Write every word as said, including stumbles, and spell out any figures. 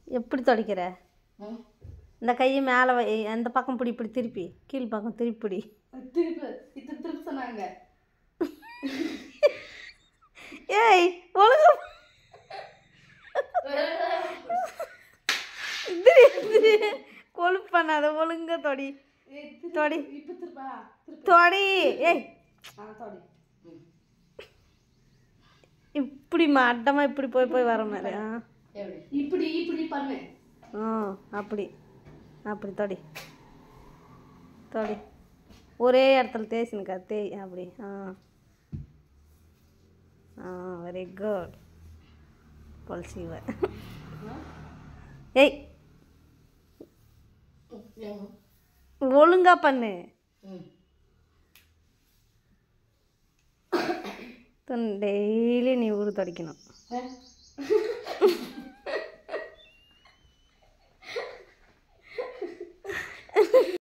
எப்படி துடைக்கிற? இந்த கையை மேலே வை, அந்த பக்கம் பிடி, இப்படி திருப்பி கீழ் பக்கம் திருப்பி திருப்பி இத்தனை திருப்பி சொன்னாங்க. ஏய் ஒழுங்கு கொழுப்பு பண்ணாத, ஒழுங்கா தொடி தொடி தொடி. ஏய் இப்படி மாட்டமா இப்படி போய் போய் வர மாதிரி. ஆ இப்படி இப்படி பண்ணு. ஆ அப்படி அப்படி தொடி தொடி. ஒரே இடத்துல தேய்ச்சினுக்கா, தேய் அப்படி. ஆ ஆ வெரி குட். பொல்சிவ. ஏய் ஒழுங்கா பண்ணு. டெய்லி நீ ஊர் துடைக்கணும்.